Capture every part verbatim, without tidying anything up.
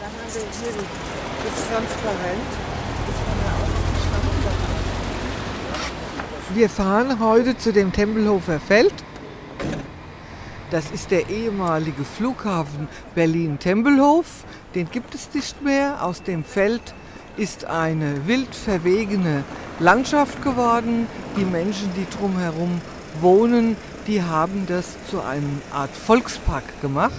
haben wir hier das transparent. Das kann man auch Wir fahren heute zu dem Tempelhofer Feld. Das ist der ehemalige Flughafen Berlin-Tempelhof. Den gibt es nicht mehr. Aus dem Feld ist eine wild verwegene Landschaft geworden. Die Menschen, die drumherum wohnen, die haben das zu einer Art Volkspark gemacht.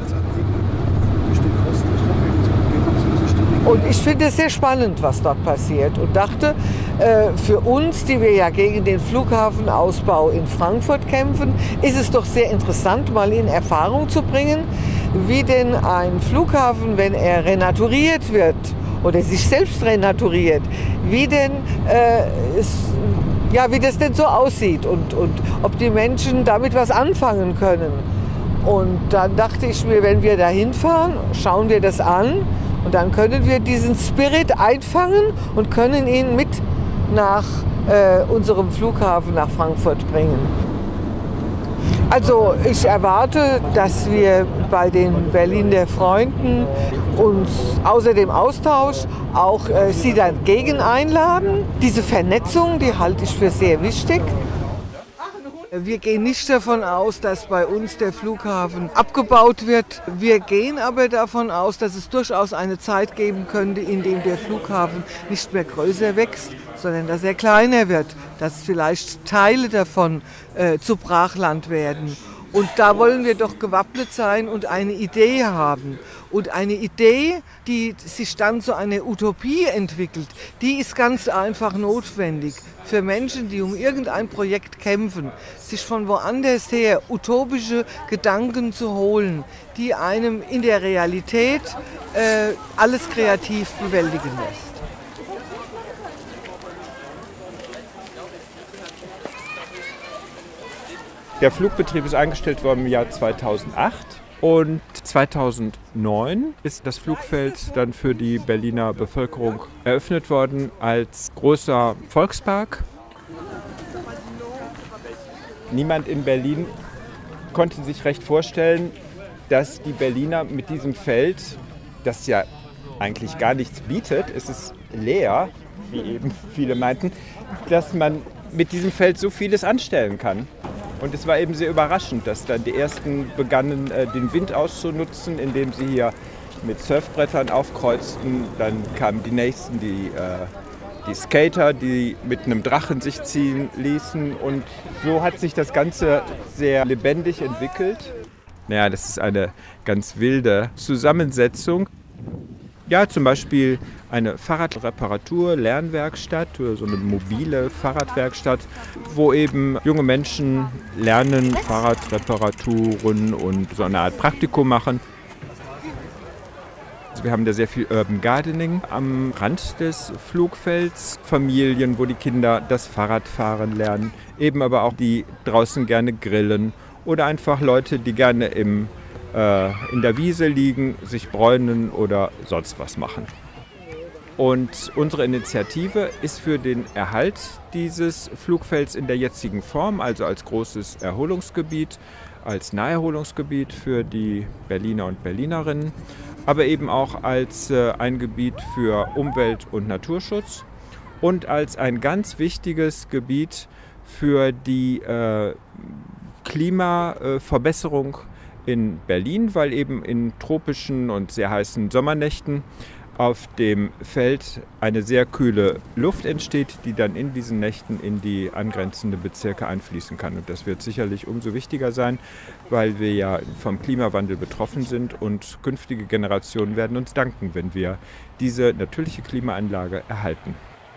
Und ich finde es sehr spannend, was dort passiert und dachte, äh, für uns, die wir ja gegen den Flughafenausbau in Frankfurt kämpfen, ist es doch sehr interessant, mal in Erfahrung zu bringen, wie denn ein Flughafen, wenn er renaturiert wird oder sich selbst renaturiert, wie denn äh, es, ja, wie das denn so aussieht und, und ob die Menschen damit was anfangen können. Und dann dachte ich mir, wenn wir da hinfahren, schauen wir das an. Und dann können wir diesen Spirit einfangen und können ihn mit nach äh, unserem Flughafen nach Frankfurt bringen. Also ich erwarte, dass wir bei den Berliner Freunden uns außer dem Austausch auch äh, sie dagegen einladen. Diese Vernetzung, die halte ich für sehr wichtig. Wir gehen nicht davon aus, dass bei uns der Flughafen abgebaut wird. Wir gehen aber davon aus, dass es durchaus eine Zeit geben könnte, in der der Flughafen nicht mehr größer wächst, sondern dass er kleiner wird, dass vielleicht Teile davon äh, zu Brachland werden. Und da wollen wir doch gewappnet sein und eine Idee haben. Und eine Idee, die sich dann zu einer Utopie entwickelt, die ist ganz einfach notwendig für Menschen, die um irgendein Projekt kämpfen, sich von woanders her utopische Gedanken zu holen, die einem in der Realität äh, alles kreativ bewältigen lässt. Der Flugbetrieb ist eingestellt worden im Jahr zweitausendacht und zweitausendneun ist das Flugfeld dann für die Berliner Bevölkerung eröffnet worden als großer Volkspark. Niemand in Berlin konnte sich recht vorstellen, dass die Berliner mit diesem Feld, das ja eigentlich gar nichts bietet, es ist leer, wie eben viele meinten, dass man mit diesem Feld so vieles anstellen kann. Und es war eben sehr überraschend, dass dann die Ersten begannen, den Wind auszunutzen, indem sie hier mit Surfbrettern aufkreuzten. Dann kamen die Nächsten, die, die Skater, die mit einem Drachen sich ziehen ließen. Und so hat sich das Ganze sehr lebendig entwickelt. Naja, das ist eine ganz wilde Zusammensetzung. Ja, zum Beispiel eine Fahrradreparatur, Lernwerkstatt oder so eine mobile Fahrradwerkstatt, wo eben junge Menschen lernen, Fahrradreparaturen und so eine Art Praktikum machen. Also wir haben da sehr viel Urban Gardening am Rand des Flugfelds, Familien, wo die Kinder das Fahrradfahren lernen, eben aber auch die draußen gerne grillen oder einfach Leute, die gerne im in der Wiese liegen, sich bräunen oder sonst was machen. Und unsere Initiative ist für den Erhalt dieses Flugfelds in der jetzigen Form, also als großes Erholungsgebiet, als Naherholungsgebiet für die Berliner und Berlinerinnen, aber eben auch als ein Gebiet für Umwelt- und Naturschutz und als ein ganz wichtiges Gebiet für die äh, Klimaverbesserung in Berlin, weil eben in tropischen und sehr heißen Sommernächten auf dem Feld eine sehr kühle Luft entsteht, die dann in diesen Nächten in die angrenzenden Bezirke einfließen kann. Und das wird sicherlich umso wichtiger sein, weil wir ja vom Klimawandel betroffen sind und künftige Generationen werden uns danken, wenn wir diese natürliche Klimaanlage erhalten.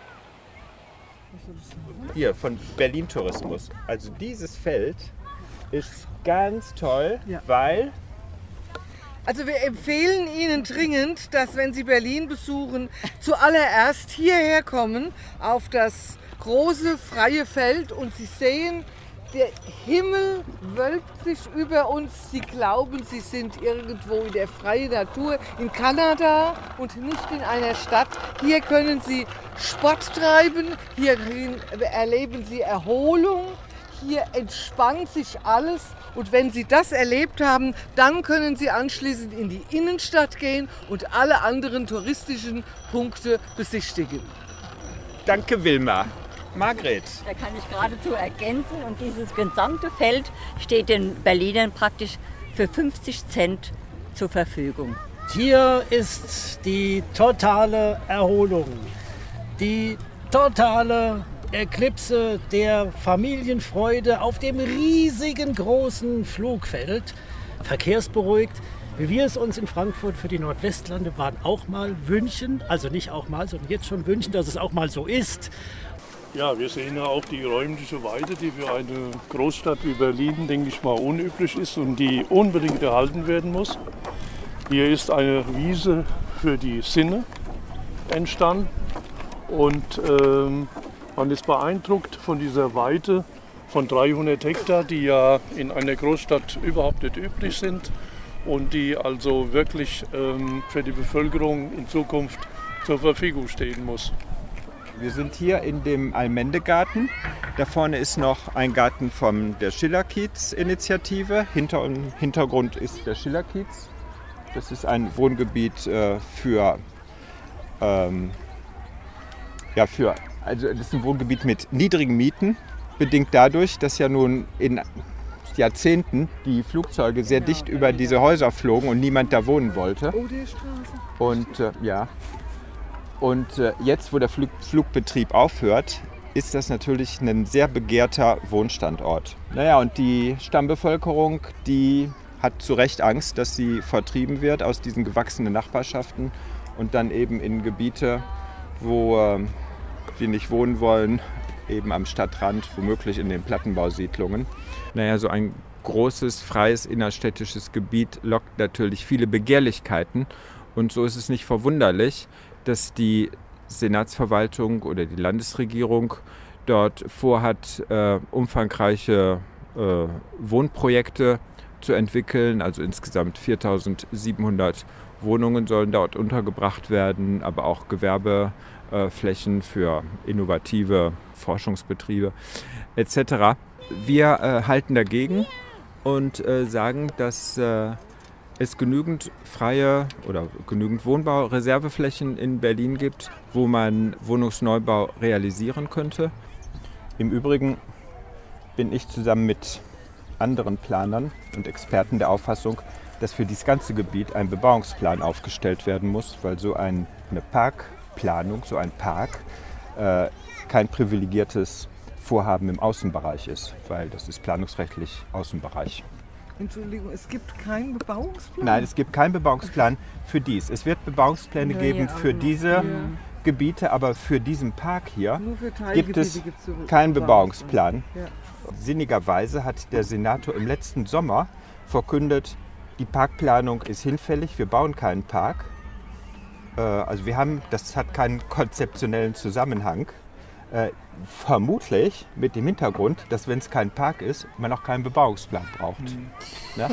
Hier von Berlin Tourismus. Also dieses Feld ist ganz toll, ja. Weil... Also wir empfehlen Ihnen dringend, dass wenn Sie Berlin besuchen, zuallererst hierher kommen auf das große freie Feld und Sie sehen, der Himmel wölbt sich über uns. Sie glauben, Sie sind irgendwo in der freien Natur in Kanada und nicht in einer Stadt. Hier können Sie Sport treiben, hier erleben Sie Erholung. Hier entspannt sich alles Und wenn Sie das erlebt haben, dann können Sie anschließend in die Innenstadt gehen und alle anderen touristischen Punkte besichtigen. Danke, Wilma. Margret. Da kann ich geradezu ergänzen, und dieses gesamte Feld steht den Berlinern praktisch für fünfzig Cent zur Verfügung. Hier ist die totale Erholung, die totale Eklipse der Familienfreude auf dem riesigen großen Flugfeld. Verkehrsberuhigt, wie wir es uns in Frankfurt für die Nordwestlande waren, auch mal wünschen, also nicht auch mal, sondern jetzt schon wünschen, dass es auch mal so ist. Ja, wir sehen ja auch die räumliche Weite, die für eine Großstadt wie Berlin, denke ich mal, unüblich ist und die unbedingt erhalten werden muss. Hier ist eine Wiese für die Sinne entstanden und ähm, man ist beeindruckt von dieser Weite von dreihundert Hektar, die ja in einer Großstadt überhaupt nicht üblich sind und die also wirklich ähm, für die Bevölkerung in Zukunft zur Verfügung stehen muss. Wir sind hier in dem Allmende-Garten. Da vorne ist noch ein Garten von der Schiller-Kiez-Initiative. Hinter, im Hintergrund ist der Schiller-Kiez. Das ist ein Wohngebiet äh, für, ähm, ja, für, also das ist ein Wohngebiet mit niedrigen Mieten, bedingt dadurch, dass ja nun in Jahrzehnten die Flugzeuge sehr dicht über diese Häuser flogen und niemand da wohnen wollte. Oh, die Straße. Und äh, ja. Und äh, jetzt, wo der Flug, Flugbetrieb aufhört, ist das natürlich ein sehr begehrter Wohnstandort. Naja, und die Stammbevölkerung, die hat zu Recht Angst, dass sie vertrieben wird aus diesen gewachsenen Nachbarschaften und dann eben in Gebiete, wo äh, sie nicht wohnen wollen, eben am Stadtrand, womöglich in den Plattenbausiedlungen. Naja, so ein großes, freies, innerstädtisches Gebiet lockt natürlich viele Begehrlichkeiten. Und so ist es nicht verwunderlich, dass die Senatsverwaltung oder die Landesregierung dort vorhat, äh, umfangreiche äh, Wohnprojekte zu entwickeln. Also insgesamt viertausendsiebenhundert Wohnungen sollen dort untergebracht werden, aber auch Gewerbeflächen für innovative Forschungsbetriebe et cetera. Wir äh, halten dagegen und äh, sagen, dass äh, es genügend freie oder genügend Wohnbaureserveflächen in Berlin gibt, wo man Wohnungsneubau realisieren könnte. Im Übrigen bin ich zusammen mit anderen Planern und Experten der Auffassung, dass für dieses ganze Gebiet ein Bebauungsplan aufgestellt werden muss, weil so ein, eine Parkplanung, so ein Park, äh, kein privilegiertes Vorhaben im Außenbereich ist, weil das ist planungsrechtlich Außenbereich. Entschuldigung, es gibt keinen Bebauungsplan? Nein, es gibt keinen Bebauungsplan für dies. Es wird Bebauungspläne ja, geben ja, für diese ja. Gebiete, aber für diesen Park hier gibt es keinen Bebauungsplan. Ja. Sinnigerweise hat der Senator im letzten Sommer verkündet, die Parkplanung ist hinfällig, wir bauen keinen Park. Äh, also wir haben, das hat keinen konzeptionellen Zusammenhang. Äh, vermutlich mit dem Hintergrund, dass wenn es kein Park ist, man auch keinen Bebauungsplan braucht. Mhm. Ja?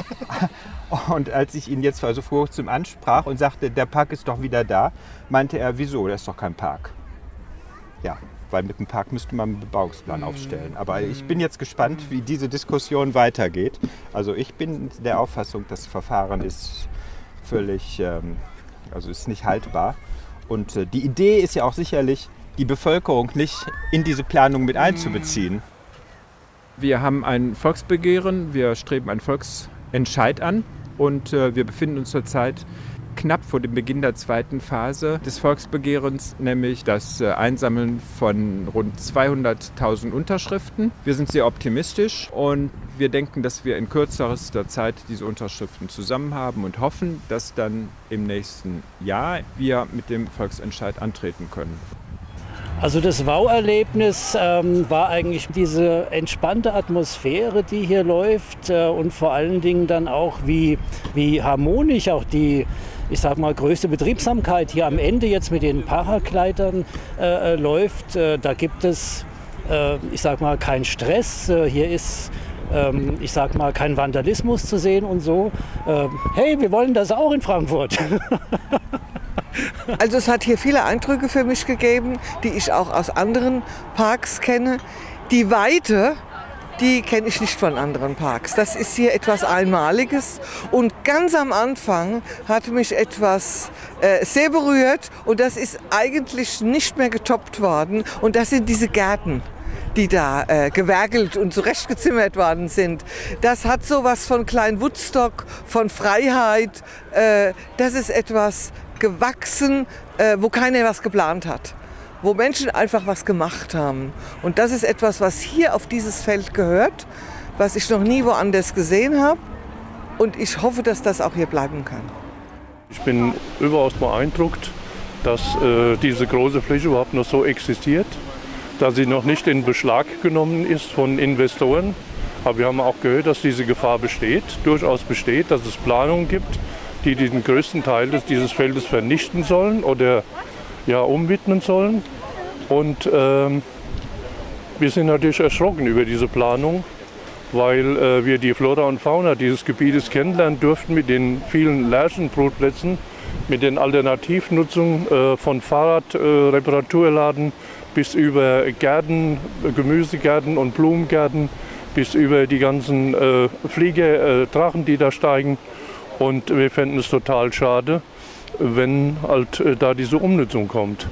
Und als ich ihn jetzt also vor kurzem ansprach und sagte, der Park ist doch wieder da, meinte er, wieso, das ist doch kein Park. Ja, weil mit dem Park müsste man einen Bebauungsplan mhm. aufstellen. Aber ich bin jetzt gespannt, wie diese Diskussion weitergeht. Also ich bin der Auffassung, das Verfahren ist völlig, ähm, also ist nicht haltbar. Und äh, die Idee ist ja auch sicherlich, die Bevölkerung nicht in diese Planung mit einzubeziehen. Wir haben ein Volksbegehren, wir streben einen Volksentscheid an und äh, wir befinden uns zurzeit knapp vor dem Beginn der zweiten Phase des Volksbegehrens, nämlich das äh, Einsammeln von rund zweihunderttausend Unterschriften. Wir sind sehr optimistisch und wir denken, dass wir in kürzester Zeit diese Unterschriften zusammen haben und hoffen, dass dann im nächsten Jahr wir mit dem Volksentscheid antreten können. Also das Wow-Erlebnis ähm, war eigentlich diese entspannte Atmosphäre, die hier läuft äh, und vor allen Dingen dann auch, wie, wie harmonisch auch die, ich sag mal, größte Betriebsamkeit hier am Ende jetzt mit den Paragleitern äh, läuft. Äh, da gibt es, äh, ich sag mal, keinen Stress. Äh, hier ist, ähm, ich sag mal, kein Vandalismus zu sehen und so. Äh, hey, wir wollen das auch in Frankfurt. Also es hat hier viele Eindrücke für mich gegeben, die ich auch aus anderen Parks kenne. Die Weite, die kenne ich nicht von anderen Parks. Das ist hier etwas Einmaliges. Und ganz am Anfang hat mich etwas äh, sehr berührt und das ist eigentlich nicht mehr getoppt worden. Und das sind diese Gärten, die da äh, gewerkelt und zurechtgezimmert worden sind. Das hat sowas von Klein Woodstock, von Freiheit. Äh, das ist etwas gewachsen, äh, wo keiner was geplant hat, wo Menschen einfach was gemacht haben. Und das ist etwas, was hier auf dieses Feld gehört, was ich noch nie woanders gesehen habe. Und ich hoffe, dass das auch hier bleiben kann. Ich bin überaus beeindruckt, dass äh, diese große Fläche überhaupt noch so existiert, da sie noch nicht in Beschlag genommen ist von Investoren. Aber wir haben auch gehört, dass diese Gefahr besteht, durchaus besteht, dass es Planungen gibt, die den größten Teil des, dieses Feldes vernichten sollen oder ja, umwidmen sollen. Und ähm, wir sind natürlich erschrocken über diese Planung, weil äh, wir die Flora und Fauna dieses Gebietes kennenlernen durften mit den vielen Lärchenbrutplätzen, mit den Alternativnutzungen äh, von Fahrradreparaturladen äh, bis über Gärten, Gemüsegärten und Blumengärten, bis über die ganzen äh, Flieger, äh, Drachen, die da steigen. Und wir fänden es total schade, wenn halt äh, da diese Umnutzung kommt.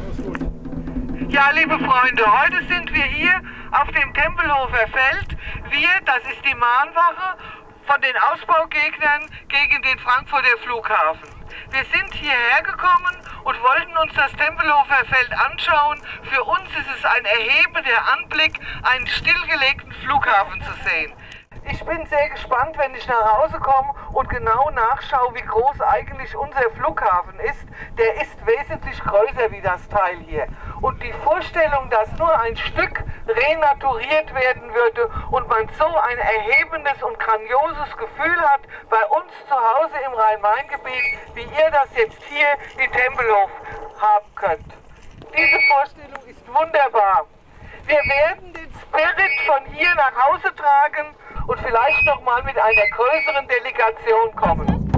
Ja, liebe Freunde, heute sind wir hier auf dem Tempelhofer Feld. Wir, das ist die Mahnwache von den Ausbaugegnern gegen den Frankfurter Flughafen. Wir sind hierher gekommen und wollten uns das Tempelhofer Feld anschauen. Für uns ist es ein erhebender Anblick, einen stillgelegten Flughafen zu sehen. Ich bin sehr gespannt, wenn ich nach Hause komme und genau nachschaue, wie groß eigentlich unser Flughafen ist. Der ist wesentlich größer wie das Teil hier. Und die Vorstellung, dass nur ein Stück renaturiert werden würde und man so ein erhebendes und grandioses Gefühl hat bei uns zu Hause im Rhein-Main-Gebiet, wie ihr das jetzt hier in Tempelhof haben könnt. Diese Vorstellung ist wunderbar. Wir werden den Spirit von hier nach Hause tragen und vielleicht noch mal mit einer größeren Delegation kommen.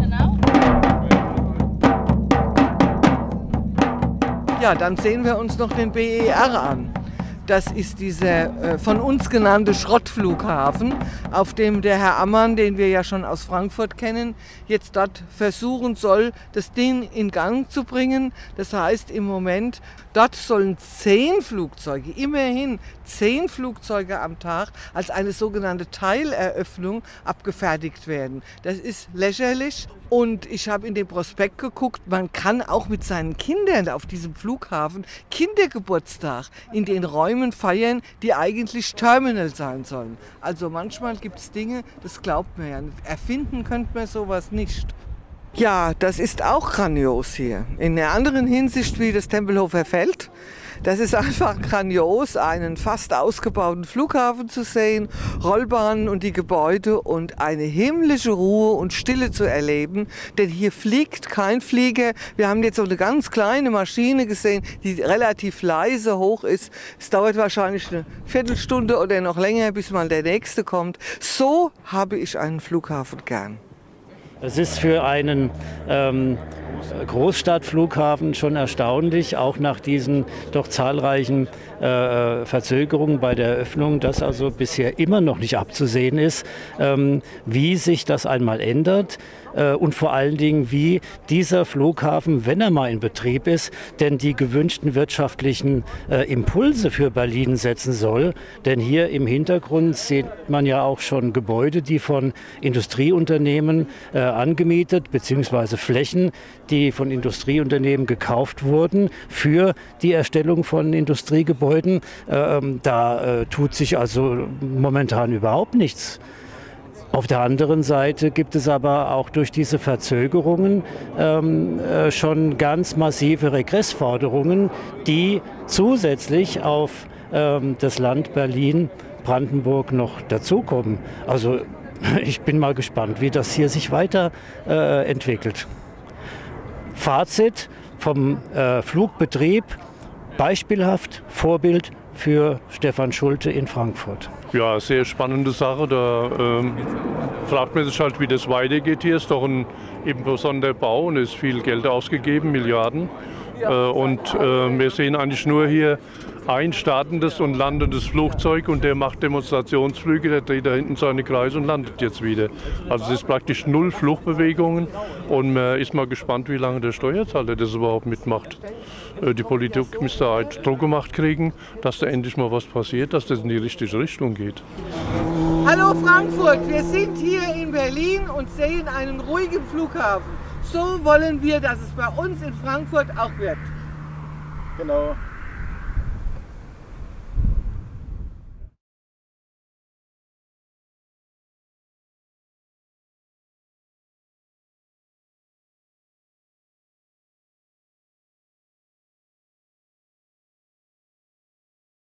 Ja, dann sehen wir uns noch den B E R an. Das ist dieser äh, von uns genannte Schrottflughafen, auf dem der Herr Ammann, den wir ja schon aus Frankfurt kennen, jetzt dort versuchen soll, das Ding in Gang zu bringen. Das heißt im Moment, dort sollen zehn Flugzeuge, immerhin zehn Flugzeuge am Tag als eine sogenannte Teileröffnung abgefertigt werden. Das ist lächerlich. Und ich habe in den Prospekt geguckt, man kann auch mit seinen Kindern auf diesem Flughafen Kindergeburtstag in den Räumen feiern, die eigentlich Terminal sein sollen. Also manchmal gibt es Dinge, das glaubt man ja nicht. Erfinden könnte man sowas nicht. Ja, das ist auch grandios hier. In einer anderen Hinsicht wie das Tempelhofer Feld. Das ist einfach grandios, einen fast ausgebauten Flughafen zu sehen, Rollbahnen und die Gebäude und eine himmlische Ruhe und Stille zu erleben. Denn hier fliegt kein Flieger. Wir haben jetzt so eine ganz kleine Maschine gesehen, die relativ leise hoch ist. Es dauert wahrscheinlich eine Viertelstunde oder noch länger, bis mal der nächste kommt. So habe ich einen Flughafen gern. Es ist für einen ähm, Großstadtflughafen schon erstaunlich, auch nach diesen doch zahlreichen äh, Verzögerungen bei der Eröffnung, dass also bisher immer noch nicht abzusehen ist, ähm, wie sich das einmal ändert. Äh, und vor allen Dingen, wie dieser Flughafen, wenn er mal in Betrieb ist, denn die gewünschten wirtschaftlichen äh, Impulse für Berlin setzen soll. Denn hier im Hintergrund sieht man ja auch schon Gebäude, die von Industrieunternehmen äh, angemietet, beziehungsweise Flächen, die von Industrieunternehmen gekauft wurden für die Erstellung von Industriegebäuden. Ähm, da äh, tut sich also momentan überhaupt nichts. Auf der anderen Seite gibt es aber auch durch diese Verzögerungen ähm, äh, schon ganz massive Regressforderungen, die zusätzlich auf ähm, das Land Berlin, Brandenburg noch dazukommen. Also ich bin mal gespannt, wie das hier sich weiter äh, entwickelt. Fazit vom äh, Flugbetrieb, beispielhaft, Vorbild für Stefan Schulte in Frankfurt. Ja, sehr spannende Sache. Da ähm, fragt man sich halt, wie das weitergeht hier. Ist doch ein imposanter Bau und ist viel Geld ausgegeben, Milliarden. Und wir sehen eigentlich nur hier ein startendes und landendes Flugzeug und der macht Demonstrationsflüge, der dreht da hinten seine Kreise und landet jetzt wieder. Also es ist praktisch null Fluchtbewegungen und man ist mal gespannt, wie lange der Steuerzahler das überhaupt mitmacht. Die Politik müsste halt Druck gemacht kriegen, dass da endlich mal was passiert, dass das in die richtige Richtung geht. Hallo Frankfurt, wir sind hier in Berlin und sehen einen ruhigen Flughafen. So wollen wir, dass es bei uns in Frankfurt auch wird. Genau.